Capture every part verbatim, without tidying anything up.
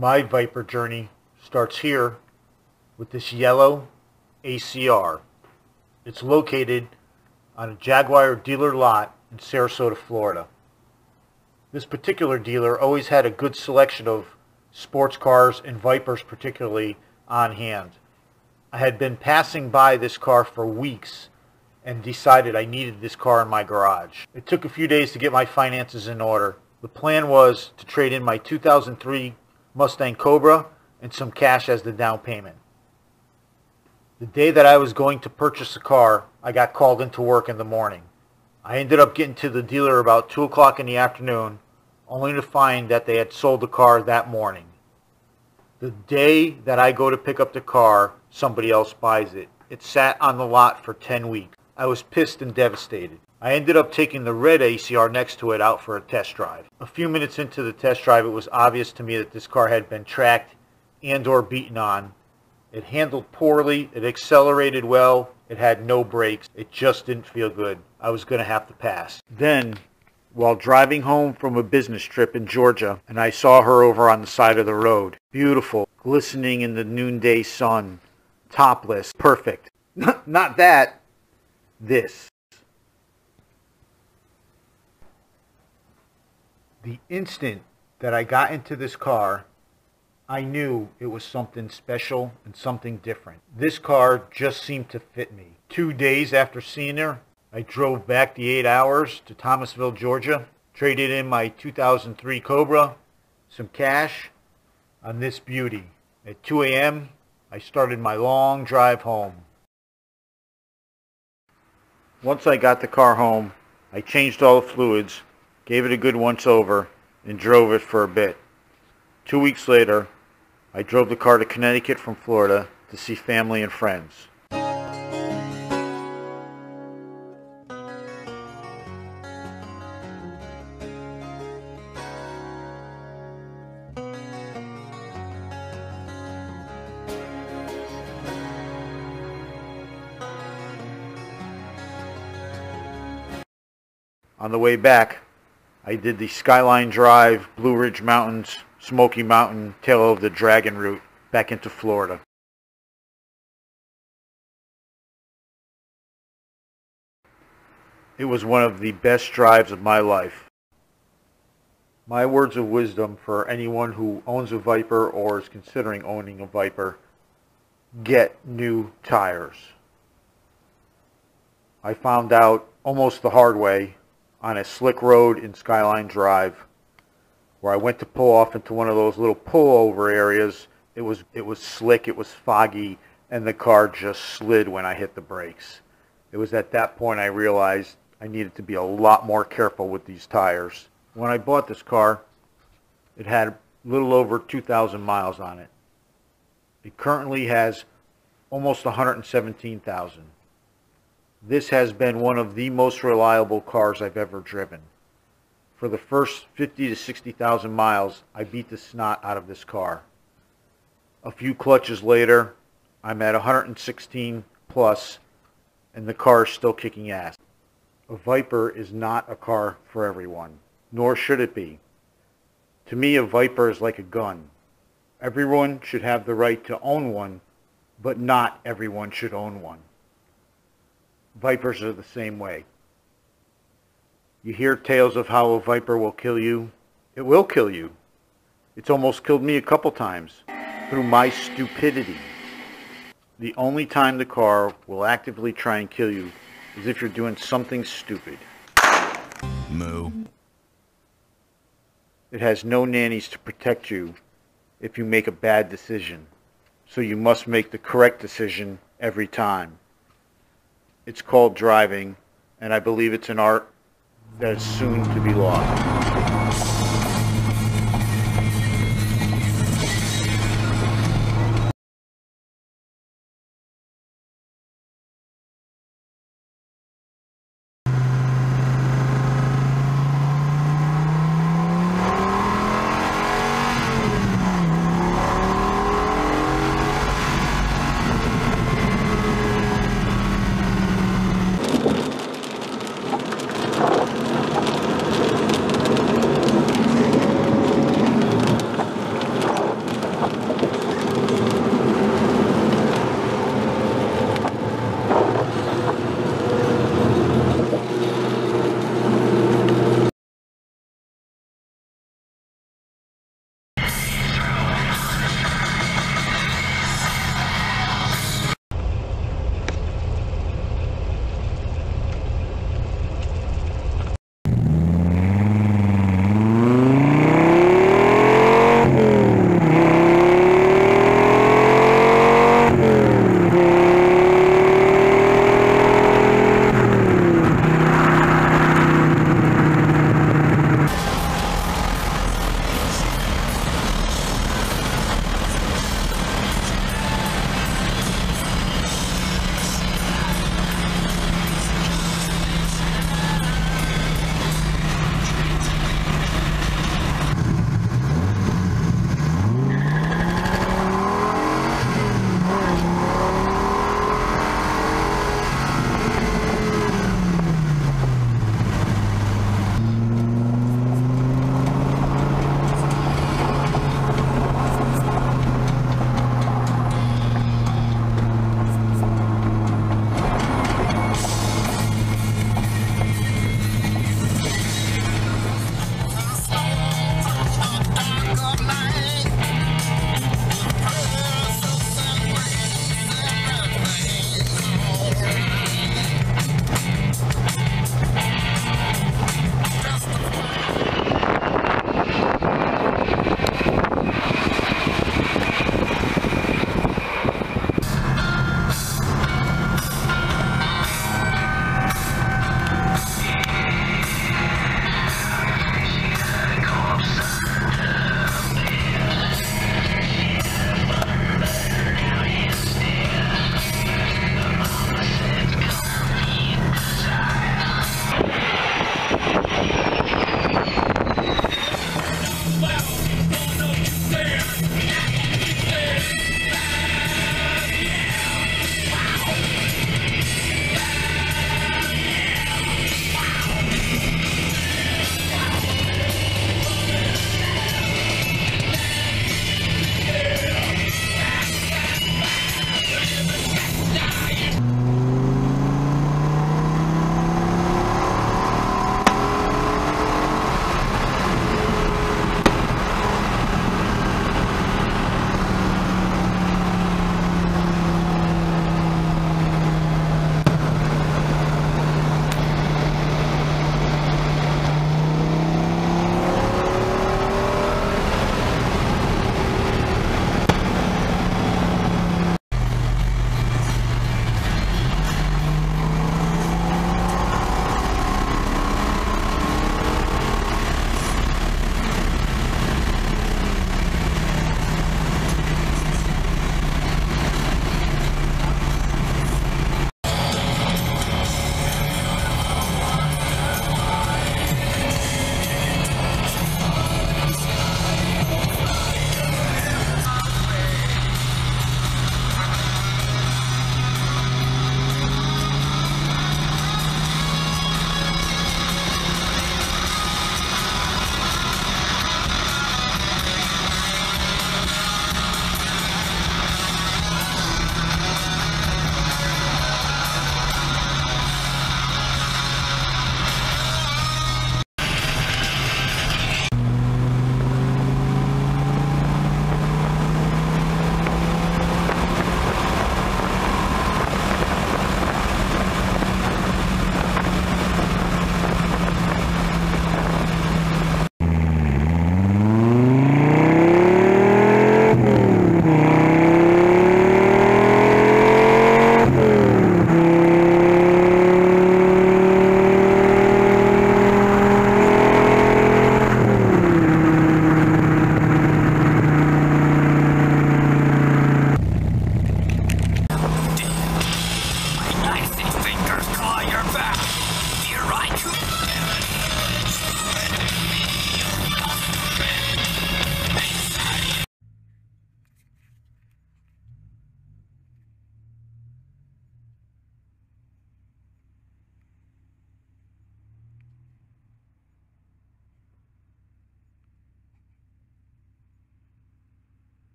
My Viper journey starts here with this yellow A C R. It's located on a Jaguar dealer lot in Sarasota, Florida. This particular dealer always had a good selection of sports cars and Vipers particularly on hand. I had been passing by this car for weeks and decided I needed this car in my garage. It took a few days to get my finances in order. The plan was to trade in my two thousand three Mustang Cobra and some cash as the down payment. The day that I was going to purchase the car, I got called into work in the morning. I ended up getting to the dealer about two o'clock in the afternoon, only to find that they had sold the car that morning. The day that I go to pick up the car, somebody else buys it. It sat on the lot for ten weeks. I was pissed and devastated. I ended up taking the red A C R next to it out for a test drive. A few minutes into the test drive, it was obvious to me that this car had been tracked and or beaten on. It handled poorly, it accelerated well, it had no brakes. It just didn't feel good. I was going to have to pass. Then, while driving home from a business trip in Georgia, and I saw her over on the side of the road. Beautiful, glistening in the noonday sun, topless, perfect. Not that, this. The instant that I got into this car, I knew it was something special and something different. This car just seemed to fit me. Two days after seeing her, I drove back the eight hours to Thomasville, Georgia, traded in my two thousand three Cobra, some cash, on this beauty. At two A M, I started my long drive home. Once I got the car home, I changed all the fluids, gave it a good once over, and drove it for a bit. Two weeks later, I drove the car to Connecticut from Florida to see family and friends. On the way back, I did the Skyline Drive, Blue Ridge Mountains, Smoky Mountain, Tail of the Dragon route back into Florida. It was one of the best drives of my life. My words of wisdom for anyone who owns a Viper or is considering owning a Viper: get new tires. I found out almost the hard way on a slick road in Skyline Drive, where I went to pull off into one of those little pullover areas. It was it was slick, it was foggy, and the car just slid when I hit the brakes. It was at that point I realized I needed to be a lot more careful with these tires. When I bought this car, it had a little over two thousand miles on it. It currently has almost one hundred seventeen thousand. This has been one of the most reliable cars I've ever driven. For the first fifty to sixty thousand miles, I beat the snot out of this car. A few clutches later, I'm at one hundred sixteen plus, and the car is still kicking ass. A Viper is not a car for everyone, nor should it be. To me, a Viper is like a gun. Everyone should have the right to own one, but not everyone should own one. Vipers are the same way. You hear tales of how a Viper will kill you. It will kill you. It's almost killed me a couple times through my stupidity. The only time the car will actively try and kill you is if you're doing something stupid. Moo. It has no nannies to protect you if you make a bad decision. So you must make the correct decision every time. It's called driving, and I believe it's an art that is soon to be lost.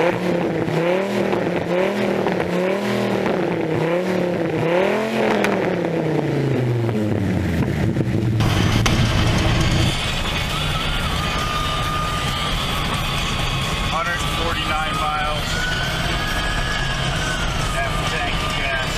one hundred forty-nine miles. Half tank of gas.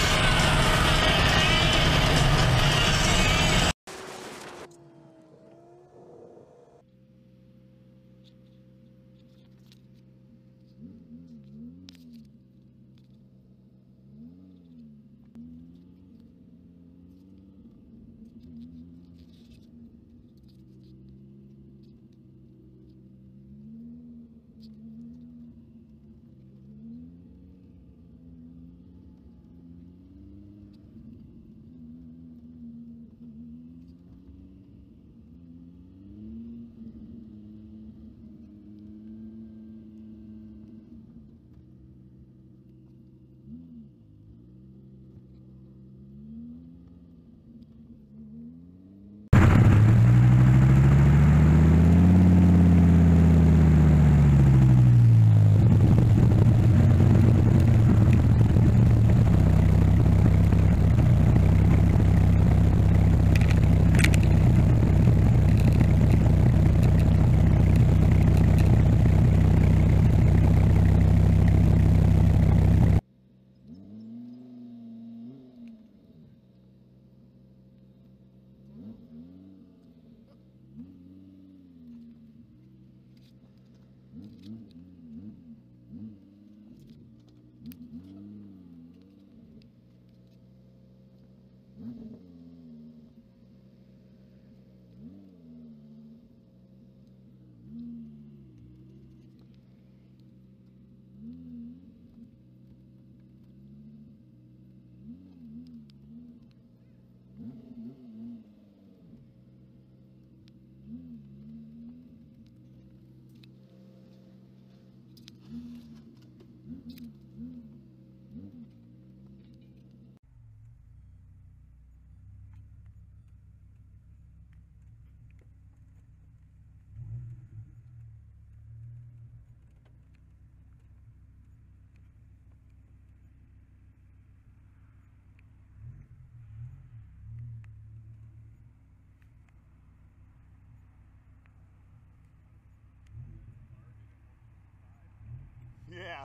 Yeah.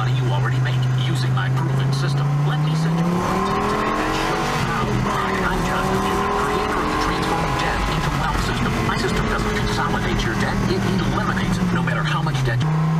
money you already make using my proven system. Let me send you a link today that shows you how. I'm John Newman, creator of the Transforming Debt into Wealth system. My system doesn't consolidate your debt, it eliminates it, no matter how much debt you